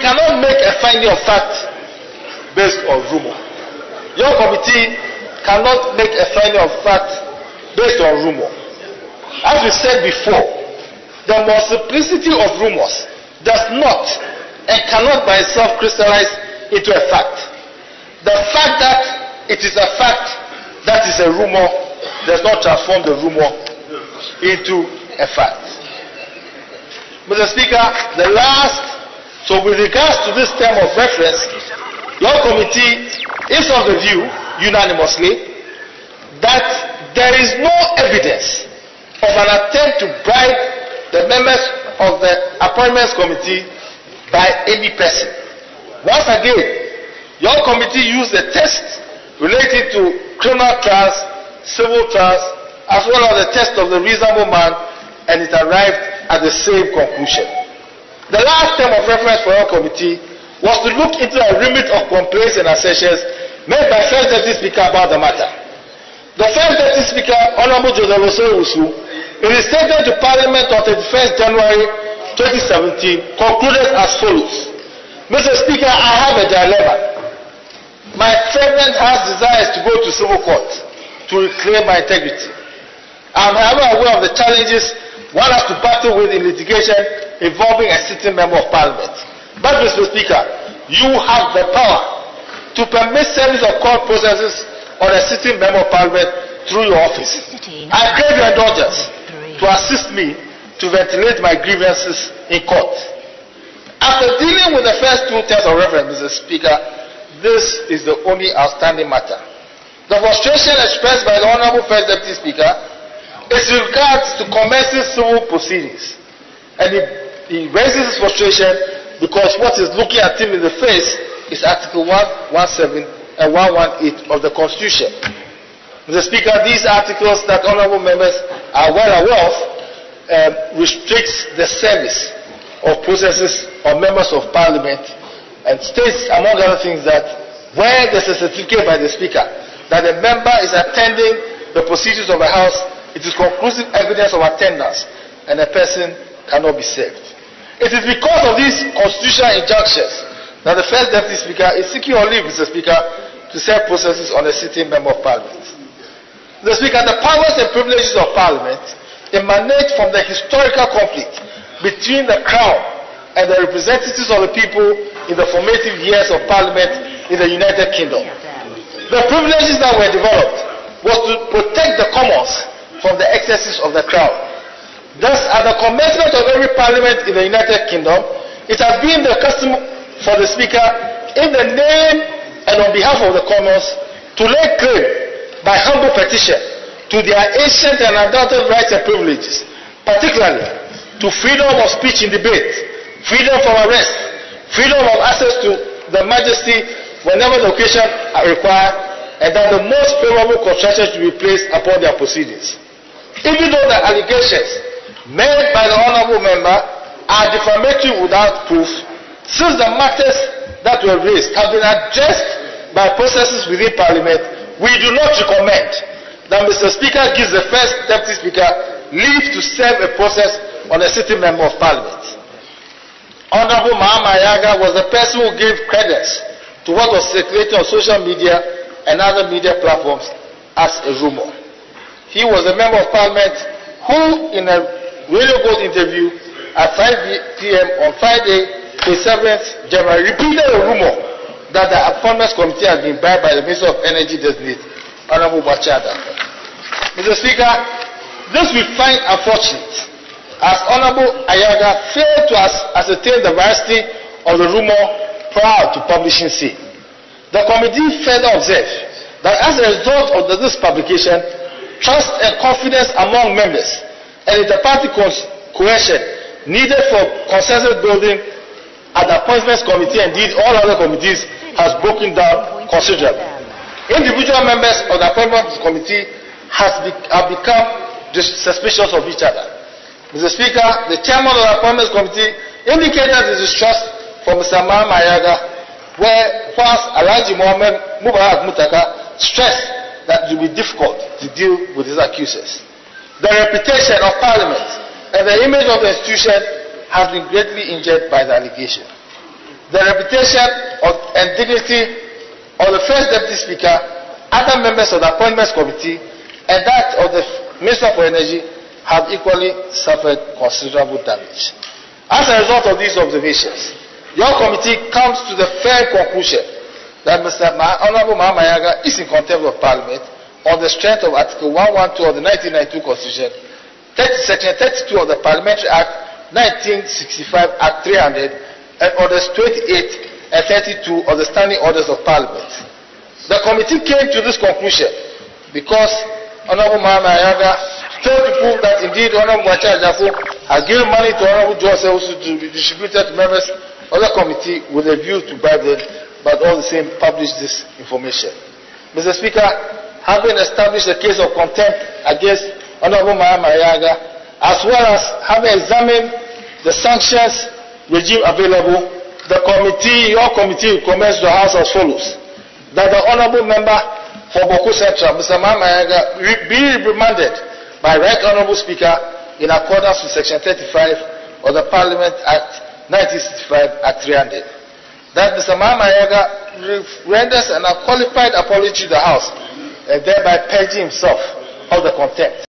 cannot make a finding of fact based on rumor. Your committee cannot make a finding of fact based on rumor. As we said before, the multiplicity of rumors does not and cannot by itself crystallize into a fact. The fact that it is a fact that is a rumor does not transform the rumor into a fact. Mr. Speaker, so with regards to this term of reference, your committee is of the view, unanimously, that there is no evidence of an attempt to bribe the members of the Appointments Committee by any person. Once again, your committee used the test related to criminal trials, civil trials, as well as the test of the reasonable man, and it arrived at the same conclusion. The last term of reference for your committee was to look into a remit of complaints and assertions made by First Deputy Speaker about the matter. The First Deputy Speaker, Honorable Joseph Oso-Usu, in his statement to Parliament on 31st January 2017, concluded as follows. Mr. Speaker, I have a dilemma. My friend has desires to go to civil court to reclaim my integrity. I am however aware of the challenges one has to battle with in litigation involving a sitting member of Parliament. But, Mr. Speaker, you have the power to permit service of court processes on a sitting member of Parliament through your office. I crave your indulgence to assist me to ventilate my grievances in court. After dealing with the first two terms of reference, Mr. Speaker, this is the only outstanding matter. The frustration expressed by the Honorable First Deputy Speaker is in regards to commencing civil proceedings. And he raises his frustration because what is looking at him in the face is Article 117 and 118 of the Constitution. Mr. Speaker, these articles that honorable members are well aware of restricts the service of processes of members of Parliament and states, among other things, that where there's a certificate by the Speaker that a member is attending the procedures of a House, it is conclusive evidence of attendance and a person cannot be served. It is because of these constitutional injunctions that the First Deputy Speaker is seeking your leave, Mr. Speaker, to serve processes on a sitting member of Parliament. Mr. Speaker, the powers and privileges of Parliament emanate from the historical conflict between the Crown and the representatives of the people in the formative years of Parliament in the United Kingdom. The privileges that were developed was to protect the Commons from the excesses of the Crown. Thus, at the commencement of every Parliament in the United Kingdom, it has been the custom for the Speaker, in the name and on behalf of the Commons, to lay claim by humble petition to their ancient and undoubted rights and privileges, particularly to freedom of speech in debate, freedom from arrest, freedom of access to the Majesty whenever the occasion required, and that the most favorable construction should be placed upon their proceedings. Even though the allegations made by the honorable member are defamatory without proof, since the matters that were raised have been addressed by processes within Parliament, we do not recommend that Mr. Speaker gives the First Deputy Speaker leave to serve a process on a sitting member of Parliament. Honorable Mahama Ayaga was the person who gave credence to what was circulating on social media and other media platforms as a rumor. He was a member of Parliament who, in a Radio Gold interview at 5 p.m. on Friday, 27th January, repeated a rumor that the Appointments Committee had been bribed by the Minister of Energy designate, Honorable Bachada. Mr. Speaker, this we find unfortunate, as Honorable Ayaga failed to ascertain the veracity of the rumor prior to publishing it. The committee further observed that as a result of this publication, trust and confidence among members and inter-party cohesion needed for consensus building at the Appointments Committee and indeed all other committees has broken down considerably. Individual members of the Appointments Committee have become suspicious of each other. Mr. Speaker, the chairman of the Appointments Committee indicated his distrust for Mr. Mahama Ayaga, where whilst Alhaji Mohammed Mubarak Mutaka stressed that it will be difficult to deal with his accusers. The reputation of Parliament and the image of the institution has been greatly injured by the allegation. the reputation and dignity of the First Deputy Speaker, other members of the Appointments Committee, and that of the Minister for Energy have equally suffered considerable damage. As a result of these observations, your committee comes to the fair conclusion that Mr. Honorable Mahamayaga is in contempt of Parliament on the strength of Article 112 of the 1992 Constitution, Section 32 of the Parliamentary Act 1965 Act 300, and Orders 28 and 32 of the Standing Orders of Parliament. The committee came to this conclusion because Honorable Mahamayaga failed to prove that indeed Honorable Wacha Ajafo has given money to Honorable Jose to be distributed to members of the committee with a view to bribe them, but all the same published this information. Mr. Speaker, having established a case of contempt against Honorable Mahamayaga, as well as having examined the sanctions regime available, the committee, your committee, recommends to the House as follows: that the Honorable Member for Boku Central, Mr. Mahamayaga, be remanded by Right Honorable Speaker in accordance with Section 35 of the Parliament Act 1965 Act 300. That Mr. Mahamayaga renders an unqualified apology to the House and thereby purging himself of the contempt.